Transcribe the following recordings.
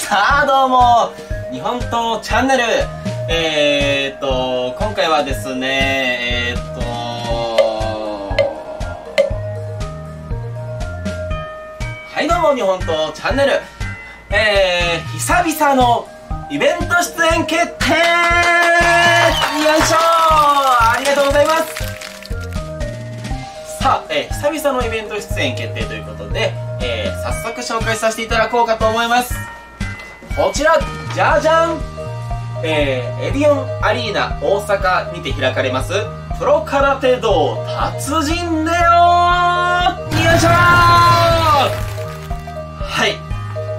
さあどうも、日本刀チャンネル。今回はですね、はいどうも、日本刀チャンネル。久々のイベント出演決定。よいしょー、ありがとうございます。さあ、久々のイベント出演決定ということで、早速紹介させていただこうかと思います。こちら、じゃじゃん、エディオンアリーナ大阪にて開かれますプロ空手道達人ネオ。よいしょー。はい、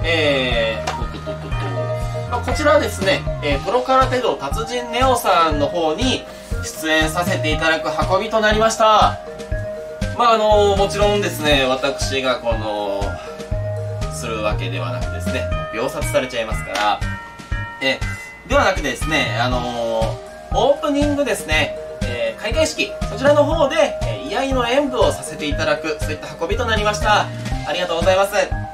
こちらはですね、プロ空手道達人ネオさんの方に出演させていただく運びとなりました。もちろんですね、私がするわけではなくですね、秒殺されちゃいますから、ではなくですね、オープニングですね、開会式、そちらの方で、居合の演舞をさせていただく、そういった運びとなりました。ありがとうございます。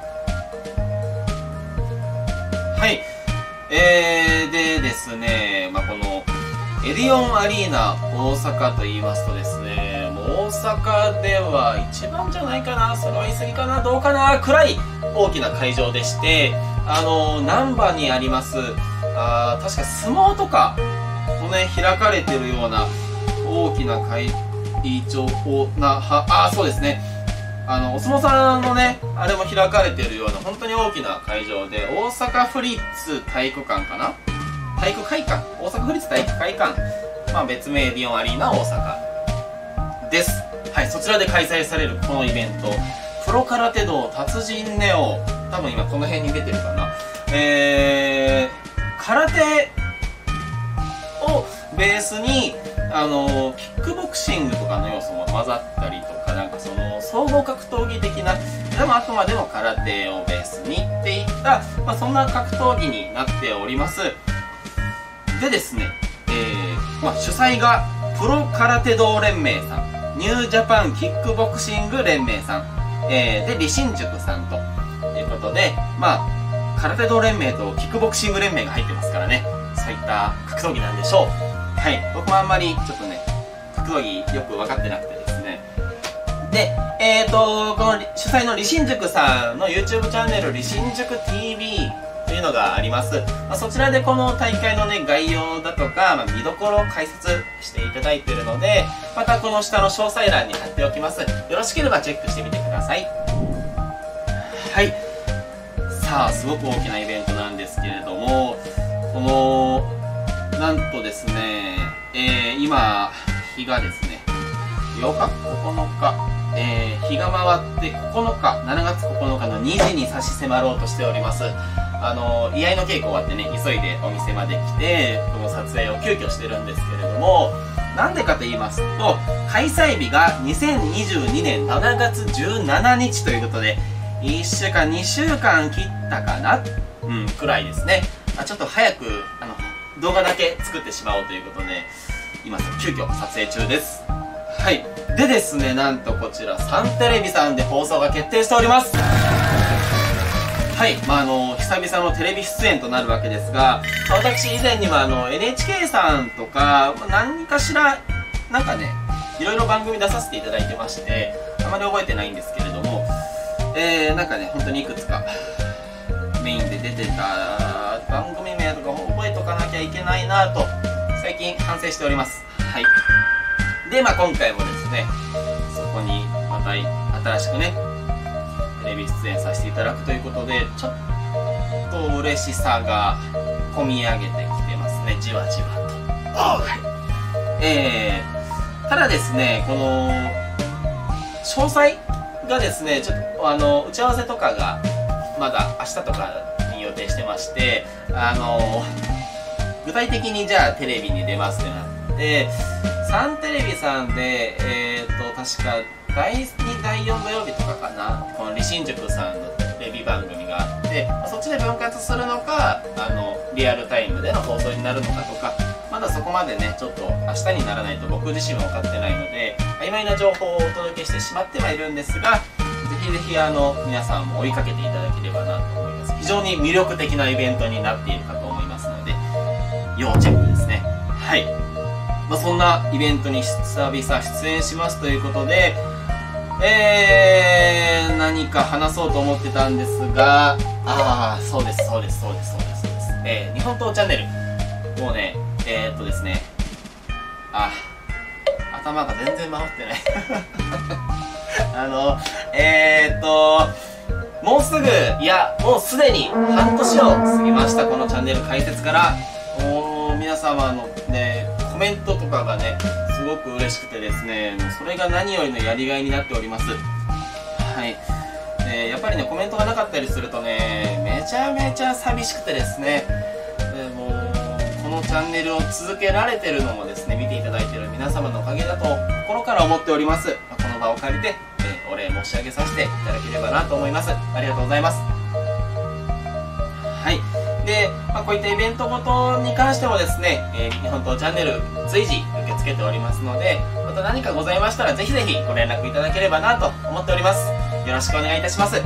はい。でですね、この、エディオンアリーナ大阪と言いますとですね、もう大阪では一番じゃないかな、それは言い過ぎかな、どうかな、くらい大きな会場でして、難波にあります、確か相撲とかもね、開かれてるような大きな会場そうですね。お相撲さんのね、あれも開かれてるような、本当に大きな会場で、大阪府立体育館かな、体育会館、大阪府立体育会館、別名エディオンアリーナ大阪です。はい、そちらで開催されるこのイベント、プロ空手道達人ネオ、多分今この辺に出てるかな、空手をベースにキックボクシングとかの要素も混ざったりとか、なんかその総合格闘技的な、でもあくまでも空手をベースにっていった、そんな格闘技になっております。でですね、主催がプロ空手道連盟さん、ニュージャパンキックボクシング連盟さん、で李新塾さんということで、空手道連盟とキックボクシング連盟が入ってますからね、そういった格闘技なんでしょう。はい、僕もあんまりちょっとね、格闘技よく分かってなくてですね。で、この主催の李新塾さんの YouTube チャンネル、李新塾 TVというのがあります。そちらでこの大会のね、概要だとか、見どころを解説していただいているので、またこの下の詳細欄に貼っておきます。よろしければチェックしてみてください。はい。さあ、すごく大きなイベントなんですけれども、なんとですね、今、日がですね、8日、9日、日が回って9日、7月9日の2時に差し迫ろうとしております。居合の稽古終わってね、急いでお店まで来て、この撮影を急遽してるんですけれども、なんでかと言いますと、開催日が2022年7月17日ということで、1週間、2週間切ったかなくらいですね。ちょっと早く、動画だけ作ってしまおうということで、今、急遽撮影中です。はい。でですね、なんとこちら、サンテレビさんで放送が決定しております。はい。久々のテレビ出演となるわけですが、私以前にはNHK さんとか、何かしら、なんかね、いろいろ番組出させていただいてまして、あまり覚えてないんですけれども、なんかね、本当にいくつか、メインで出てた番組名とかも覚えとかなきゃいけないなと、最近反省しております。はい。で、今回もですね、そこにまた新しくね、テレビ出演させていただくということで、ちょっと嬉しさが込み上げてきてますね、じわじわと。はい。ただですね、この、詳細がですね、ちょっと打ち合わせとかが、まだ明日とかに予定してまして、具体的にじゃあテレビに出ますってなって、サンテレビさんで、確か第2、第4土曜日とかかな、この李新塾さんのテレビ番組があって、そっちで分割するのか、リアルタイムでの放送になるのかとか、まだそこまでね、ちょっと明日にならないと僕自身は分かってないので、曖昧な情報をお届けしてしまってはいるんですが、ぜひぜひ皆さんも追いかけていただければなと思います。非常に魅力的なイベントになっているかと思いますので、要チェックですね。はい。そんなイベントに久々出演しますということで、何か話そうと思ってたんですが、そうです。日本刀チャンネル。もうね、ですね、頭が全然回ってない。もうすぐ、いや、もうすでに半年を過ぎました、このチャンネル開設から。皆様のね、コメントとかがね、すごく嬉しくてですね、もうそれが何よりのやりがいになっております。はい。やっぱりね、コメントがなかったりするとね、めちゃめちゃ寂しくてですね、もう、このチャンネルを続けられてるのもですね、見ていただいている皆様のおかげだと心から思っております。この場を借りて、お礼申し上げさせていただければなと思います。ありがとうございます。はい。で、こういったイベントごとに関してもですね、日本刀チャンネル随時受け付けておりますので、また何かございましたらぜひぜひご連絡いただければなと思っております。よろしくお願いいたします。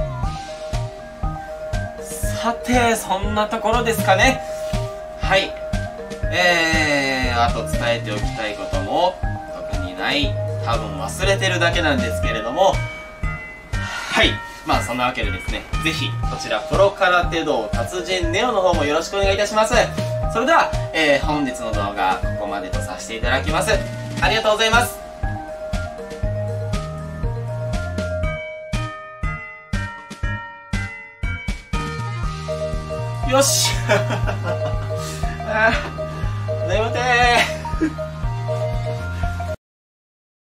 さて、そんなところですかね。はい。あと伝えておきたいことも特にない。多分忘れてるだけなんですけれども、はい。そんなわけでですね、ぜひこちらプロ空手道達人ネオの方もよろしくお願いいたします。それでは、本日の動画ここまでとさせていただきます。ありがとうございます。よし